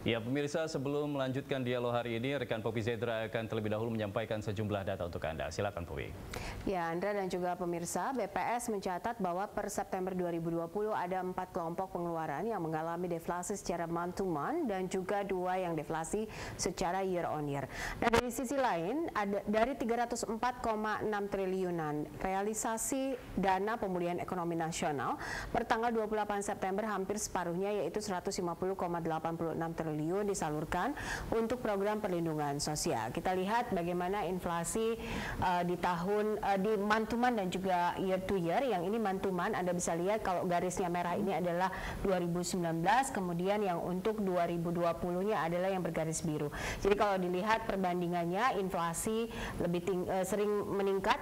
Ya pemirsa, sebelum melanjutkan dialog hari ini, rekan Poppy Zedra akan terlebih dahulu menyampaikan sejumlah data untuk Anda. Silakan Poppy. Ya, Andra dan juga pemirsa, BPS mencatat bahwa per September 2020 ada 4 kelompok pengeluaran yang mengalami deflasi secara month to month dan juga 2 yang deflasi secara year on year. Dan dari sisi lain, ada dari 304,6 triliunan realisasi dana pemulihan ekonomi nasional per tanggal 28 September hampir separuhnya yaitu 150,86 triliun disalurkan untuk program perlindungan sosial. Kita lihat bagaimana inflasi di month to month dan juga year to year. Yang ini month to month, Anda bisa lihat kalau garisnya merah ini adalah 2019, kemudian yang untuk 2020-nya adalah yang bergaris biru. Jadi kalau dilihat perbandingannya, inflasi lebih sering meningkat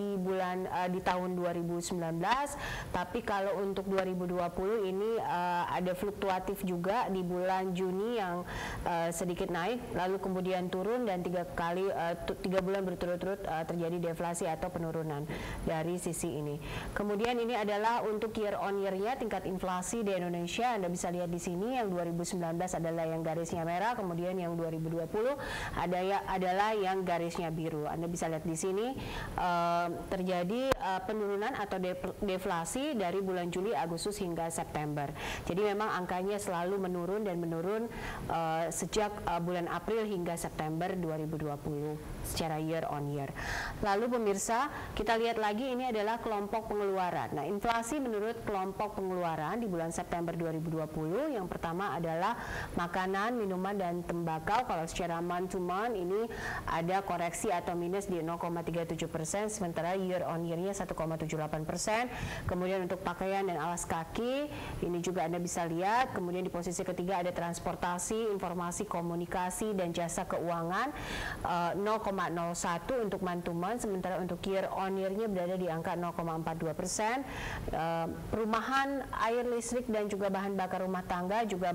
di tahun 2019, tapi kalau untuk 2020 ini ada fluktuatif juga di bulan Juni yang sedikit naik, lalu kemudian turun dan 3 bulan berturut-turut terjadi deflasi atau penurunan dari sisi ini. Kemudian ini adalah untuk year on year-nya tingkat inflasi di Indonesia. Anda bisa lihat di sini yang 2019 adalah yang garisnya merah, kemudian yang 2020 adalah yang garisnya biru. Anda bisa lihat di sini terjadi penurunan atau deflasi dari bulan Juli, Agustus hingga September. Jadi memang angkanya selalu menurun dan menurun sejak bulan April hingga September 2020 secara year on year. Lalu pemirsa, kita lihat lagi ini adalah kelompok pengeluaran. Nah, inflasi menurut kelompok pengeluaran di bulan September 2020 yang pertama adalah makanan, minuman dan tembakau. Kalau secara month to month ini ada koreksi atau minus di 0,37%, sementara year on year-nya 1,78%. Kemudian untuk pakaian dan alas kaki ini juga Anda bisa lihat. Kemudian di posisi ketiga ada transportasi, informasi, komunikasi dan jasa keuangan 0,01 untuk month to month, sementara untuk year on year-nya berada di angka 0,42%. Perumahan, air, listrik dan juga bahan bakar rumah tangga juga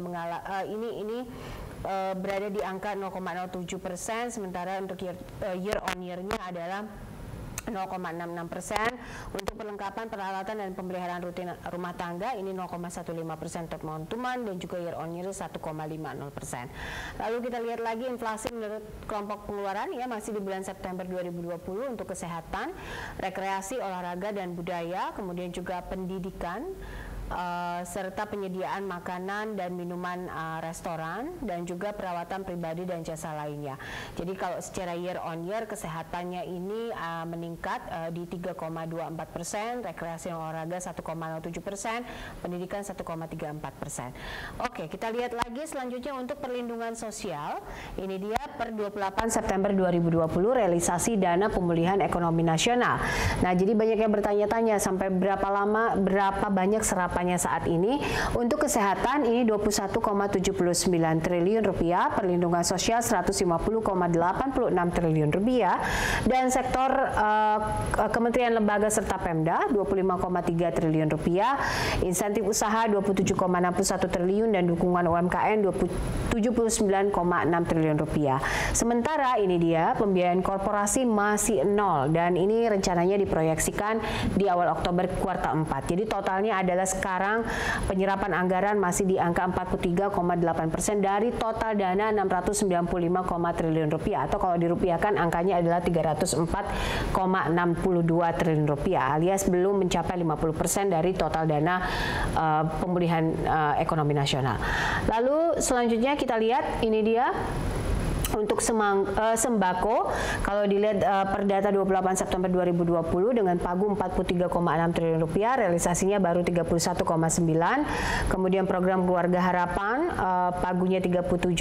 berada di angka 0,07%, sementara untuk year on year-nya adalah 0,66%. Untuk perlengkapan peralatan dan pemeliharaan rutin rumah tangga ini 0,15% untuk month to month dan juga year on year 1,50%. Lalu kita lihat lagi inflasi menurut kelompok pengeluaran ya masih di bulan September 2020 untuk kesehatan, rekreasi, olahraga dan budaya, kemudian juga pendidikan, serta penyediaan makanan dan minuman restoran dan juga perawatan pribadi dan jasa lainnya. Jadi kalau secara year on year kesehatannya ini meningkat di 3,24%, rekreasi dan olahraga 1,07%, pendidikan 1,34%. Oke, kita lihat lagi selanjutnya untuk perlindungan sosial. Ini dia per 28 September 2020 realisasi dana pemulihan ekonomi nasional. Nah, jadi banyak yang bertanya-tanya sampai berapa banyak serapan saat ini. Untuk kesehatan ini 21,79 triliun rupiah, perlindungan sosial 150,86 triliun rupiah, dan sektor kementerian lembaga serta Pemda 25,3 triliun rupiah, insentif usaha 27,61 triliun dan dukungan UMKM 79,6 triliun rupiah. Sementara ini dia pembiayaan korporasi masih nol dan ini rencananya diproyeksikan di awal Oktober kuartal 4. Jadi totalnya adalah sekarang penyerapan anggaran masih di angka 43,8% dari total dana 695, triliun rupiah, atau kalau dirupiahkan angkanya adalah 304,62 triliun rupiah, alias belum mencapai 50% dari total dana pemulihan ekonomi nasional. Lalu selanjutnya kita lihat ini dia untuk sembako, kalau dilihat per data 28 September 2020 dengan pagu 43,6 triliun rupiah, realisasinya baru 31,9. Kemudian program keluarga harapan pagunya 37,4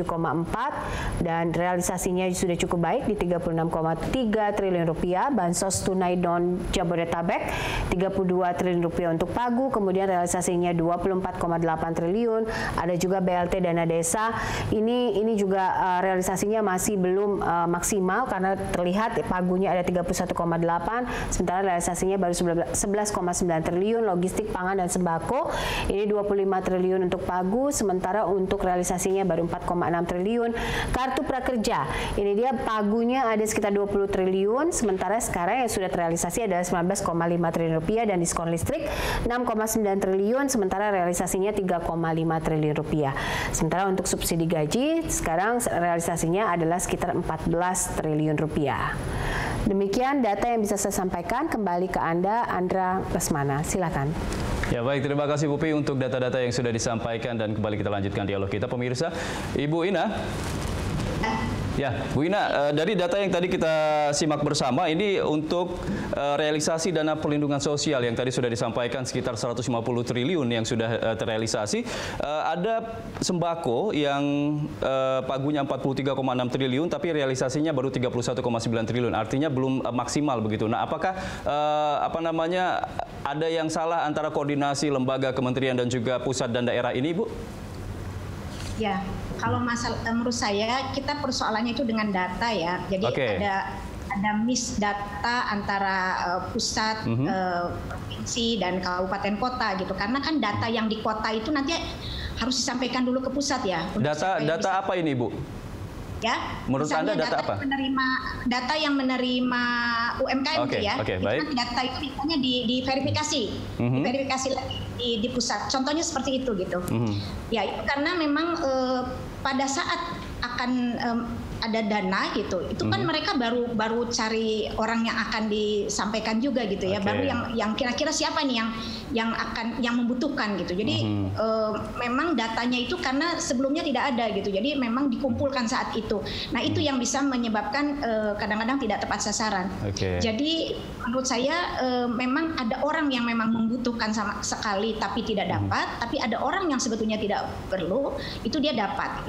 dan realisasinya sudah cukup baik di 36,3 triliun rupiah. Bansos tunai non Jabodetabek 32 triliun rupiah untuk pagu, kemudian realisasinya 24,8 triliun. Ada juga BLT dana desa, ini juga realisasinya masih belum maksimal karena terlihat pagunya ada 31,8, sementara realisasinya baru 11,9 triliun. Logistik, pangan, dan sembako ini 25 triliun untuk pagu, sementara untuk realisasinya baru 4,6 triliun. Kartu prakerja, ini dia pagunya ada sekitar 20 triliun, sementara sekarang yang sudah terrealisasi adalah 19,5 triliun rupiah, dan diskon listrik 6,9 triliun, sementara realisasinya 3,5 triliun rupiah. Sementara untuk subsidi gaji sekarang realisasinya adalah sekitar 14 triliun rupiah. Demikian data yang bisa saya sampaikan. Kembali ke Anda, Andra Lesmana. Silakan. Ya baik, terima kasih Bu Pi untuk data-data yang sudah disampaikan, dan kembali kita lanjutkan dialog kita pemirsa. Ibu Ina. Ya, Bu Ina, dari data yang tadi kita simak bersama ini untuk realisasi dana perlindungan sosial yang tadi sudah disampaikan sekitar 150 triliun yang sudah terrealisasi. Ada sembako yang pagunya 43,6 triliun tapi realisasinya baru 31,9 triliun. Artinya belum maksimal begitu. Nah, apakah ada yang salah antara koordinasi lembaga, kementerian dan juga pusat dan daerah ini, Bu? Ya, kalau masalah menurut saya kita persoalannya itu dengan data ya. Jadi ada miss data antara pusat, provinsi dan kabupaten kota gitu. Karena kan data yang di kota itu nanti harus disampaikan dulu ke pusat ya. Data apa ini, Bu? Ya, menurut Anda data apa? Data yang menerima UMKM itu ya. Baik. Data itu biasanya diverifikasi, diverifikasi lagi di pusat. Contohnya seperti itu gitu. Ya itu karena memang pada saat akan ada dana gitu, itu kan mereka baru cari orang yang akan disampaikan juga gitu ya, baru yang kira-kira siapa nih yang membutuhkan gitu. Jadi memang datanya itu karena sebelumnya tidak ada gitu, jadi memang dikumpulkan saat itu. Nah itu yang bisa menyebabkan kadang-kadang tidak tepat sasaran. Jadi menurut saya memang ada orang yang memang membutuhkan sama sekali tapi tidak dapat, tapi ada orang yang sebetulnya tidak perlu, itu dia dapat.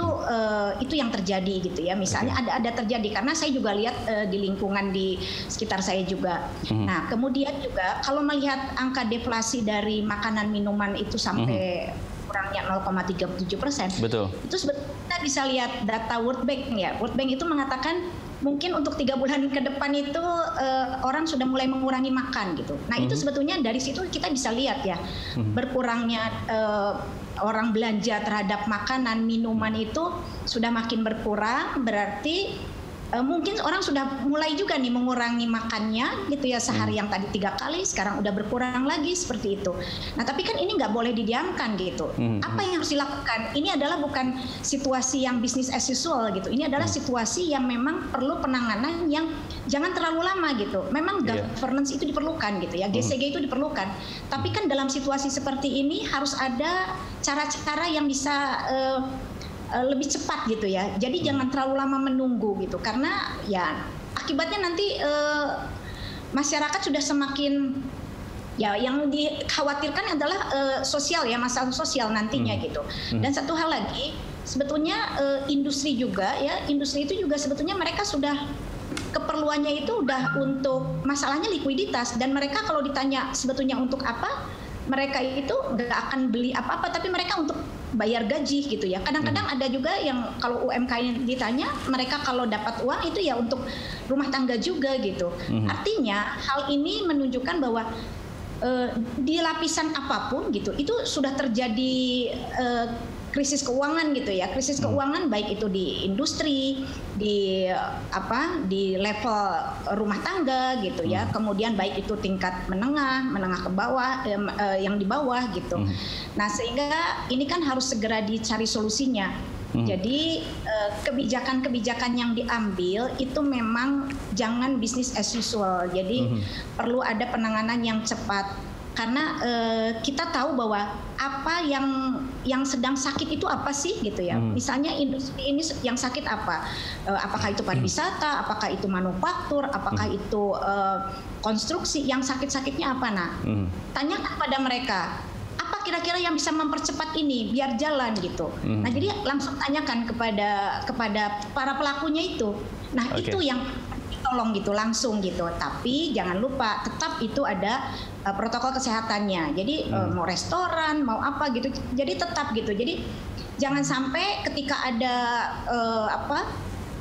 Itu yang terjadi gitu ya. Misalnya ada terjadi karena saya juga lihat di lingkungan di sekitar saya juga. Nah, kemudian juga kalau melihat angka deflasi dari makanan minuman itu sampai kurangnya 0,37%. Betul. Itu sebetulnya kita bisa lihat data World Bank ya. World Bank itu mengatakan mungkin untuk 3 bulan ke depan itu orang sudah mulai mengurangi makan gitu. Nah, itu sebetulnya dari situ kita bisa lihat ya berkurangnya orang belanja terhadap makanan, minuman itu sudah makin berkurang, berarti mungkin orang sudah mulai juga nih mengurangi makannya gitu ya, sehari yang tadi 3 kali sekarang udah berkurang lagi seperti itu. Nah tapi kan ini nggak boleh didiamkan gitu. Apa yang harus dilakukan? Ini adalah bukan situasi yang business as usual gitu. Ini adalah situasi yang memang perlu penanganan yang jangan terlalu lama gitu. Memang governance itu diperlukan gitu ya, GCG itu diperlukan. Tapi kan dalam situasi seperti ini harus ada cara-cara yang bisa lebih cepat gitu ya. Jadi jangan terlalu lama menunggu gitu, karena ya akibatnya nanti masyarakat sudah semakin ya, yang dikhawatirkan adalah sosial ya, masalah sosial nantinya gitu. Dan satu hal lagi, sebetulnya industri juga ya, industri itu juga sebetulnya mereka sudah keperluannya itu udah untuk masalahnya likuiditas, dan mereka kalau ditanya sebetulnya untuk apa, mereka itu nggak akan beli apa-apa, tapi mereka untuk bayar gaji gitu ya. Kadang-kadang ada juga yang kalau UMKM ditanya, mereka kalau dapat uang itu ya untuk rumah tangga juga gitu. Artinya hal ini menunjukkan bahwa di lapisan apapun gitu, itu sudah terjadi krisis keuangan gitu ya, krisis keuangan baik itu di industri, di level rumah tangga gitu ya, kemudian baik itu tingkat menengah ke bawah, yang di bawah gitu. Nah sehingga ini kan harus segera dicari solusinya. Jadi kebijakan-kebijakan yang diambil itu memang jangan business as usual. Jadi perlu ada penanganan yang cepat. Karena kita tahu bahwa apa yang sedang sakit itu apa sih gitu ya. Misalnya industri ini yang sakit apa? Apakah itu pariwisata, apakah itu manufaktur, apakah itu konstruksi, yang sakit-sakitnya apa? Nah, tanyakan pada mereka, apa kira-kira yang bisa mempercepat ini biar jalan gitu. Nah, jadi langsung tanyakan kepada para pelakunya itu. Nah, itu yang tolong gitu langsung gitu. Tapi jangan lupa tetap itu ada protokol kesehatannya. Jadi mau restoran, mau apa gitu. Jadi tetap gitu. Jadi jangan sampai ketika ada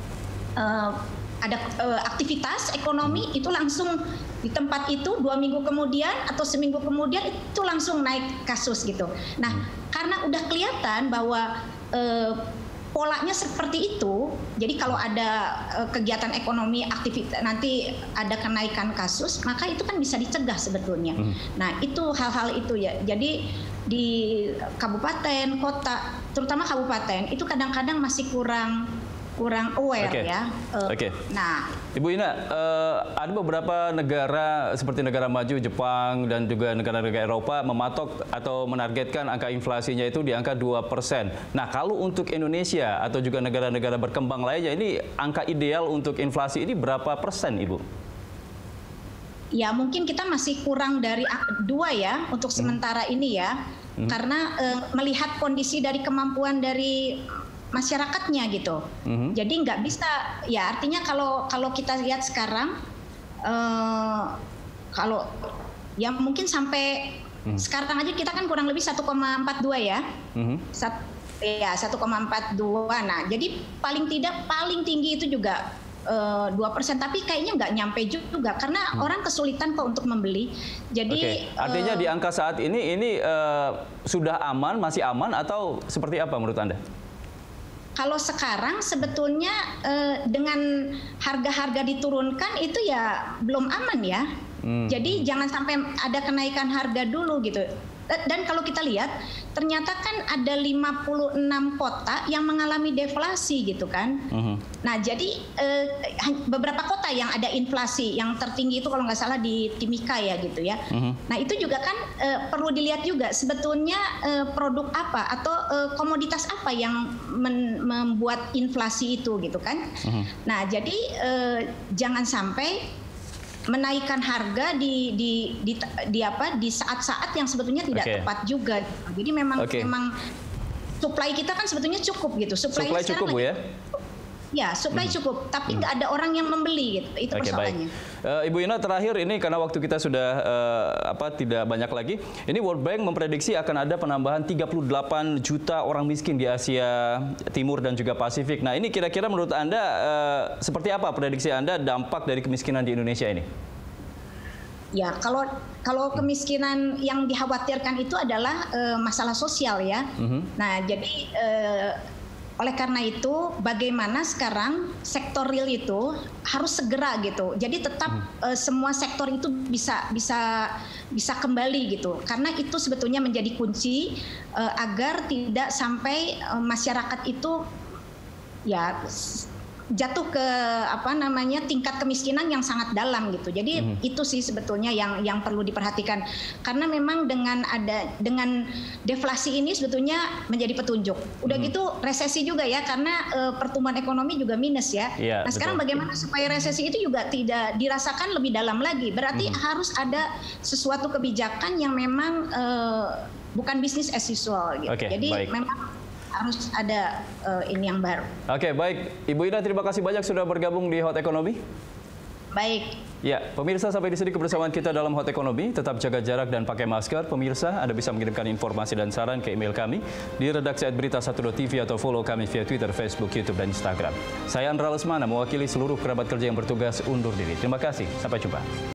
ada aktivitas ekonomi itu langsung di tempat itu 2 minggu kemudian atau seminggu kemudian itu langsung naik kasus gitu. Nah, karena udah kelihatan bahwa polanya seperti itu, jadi kalau ada kegiatan ekonomi aktivitas nanti ada kenaikan kasus, maka itu kan bisa dicegah sebetulnya. Nah, itu hal-hal itu ya. Jadi di kabupaten, kota, terutama kabupaten itu kadang-kadang masih kurang aware ya. Nah, Ibu Ina, ada beberapa negara seperti negara maju, Jepang dan juga negara-negara Eropa mematok atau menargetkan angka inflasinya itu di angka 2%. Nah, kalau untuk Indonesia atau juga negara-negara berkembang lainnya, ini angka ideal untuk inflasi ini berapa persen, Ibu? Ya, mungkin kita masih kurang dari 2 ya untuk sementara ini ya. Karena melihat kondisi dari kemampuan dari masyarakatnya gitu. Jadi nggak bisa ya, artinya kalau kita lihat sekarang kalau ya mungkin sampai sekarang aja kita kan kurang lebih 1,42 ya. 1,42. Nah, jadi paling tinggi itu juga 2%, tapi kayaknya nggak nyampe juga karena orang kesulitan kok untuk membeli. Jadi artinya di angka saat ini sudah aman, masih aman atau seperti apa menurut Anda? Kalau sekarang sebetulnya dengan harga-harga diturunkan itu ya belum aman ya. Jadi jangan sampai ada kenaikan harga dulu gitu. Dan kalau kita lihat ternyata kan ada 56 kota yang mengalami deflasi gitu kan. Nah, jadi beberapa kota yang ada inflasi, yang tertinggi itu kalau nggak salah di Timika ya gitu ya. Nah, itu juga kan perlu dilihat juga sebetulnya produk apa atau komoditas apa yang membuat inflasi itu gitu kan. Nah, jadi jangan sampai menaikkan harga di saat-saat yang sebetulnya tidak tepat juga. Jadi memang supply kita kan sebetulnya cukup gitu. Supply cukup Bu ya? Ya, supply cukup, tapi nggak ada orang yang membeli gitu. Itu persoalannya. Ibu Ina, terakhir ini karena waktu kita sudah tidak banyak lagi. Ini World Bank memprediksi akan ada penambahan 38 juta orang miskin di Asia Timur dan juga Pasifik. Nah, ini kira-kira menurut Anda seperti apa prediksi Anda dampak dari kemiskinan di Indonesia ini? Ya, kalau kemiskinan yang dikhawatirkan itu adalah masalah sosial ya. Nah, jadi oleh karena itu, bagaimana sekarang sektor real itu harus segera gitu. Jadi tetap semua sektor itu bisa kembali gitu. Karena itu sebetulnya menjadi kunci agar tidak sampai masyarakat itu ya jatuh ke tingkat kemiskinan yang sangat dalam gitu. Jadi itu sih sebetulnya yang perlu diperhatikan karena memang dengan deflasi ini sebetulnya menjadi petunjuk. Udah gitu resesi juga ya karena pertumbuhan ekonomi juga minus ya. Nah, sekarang bagaimana supaya resesi itu juga tidak dirasakan lebih dalam lagi? Berarti harus ada sesuatu kebijakan yang memang bukan business as usual gitu. Jadi memang harus ada ini yang baru. Baik. Ibu Ina, terima kasih banyak sudah bergabung di Hot Economy. Baik. Ya, pemirsa, sampai di sini kebersamaan kita dalam Hot Economy. Tetap jaga jarak dan pakai masker. Pemirsa, Anda bisa mengirimkan informasi dan saran ke email kami di redaksi @berita1.tv atau follow kami via Twitter, Facebook, YouTube, dan Instagram. Saya Andra Lesmana, mewakili seluruh kerabat kerja yang bertugas undur diri. Terima kasih. Sampai jumpa.